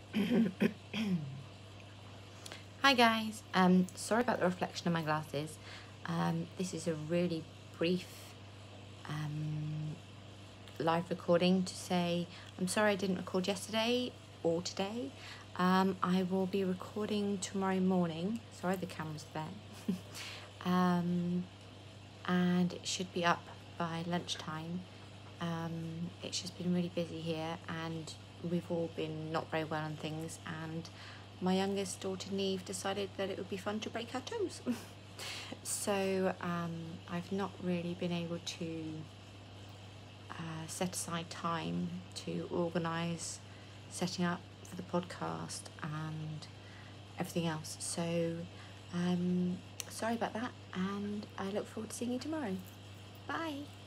Hi guys, sorry about the reflection of my glasses. This is a really brief live recording to say I'm sorry I didn't record yesterday or today. I will be recording tomorrow morning. Sorry, the camera's there. And it should be up by lunchtime. It's just been really busy here and we've all been not very well on things, and my youngest daughter Neve decided that it would be fun to break her toes. So I've not really been able to set aside time to organise setting up for the podcast and everything else. So sorry about that, and I look forward to seeing you tomorrow. Bye.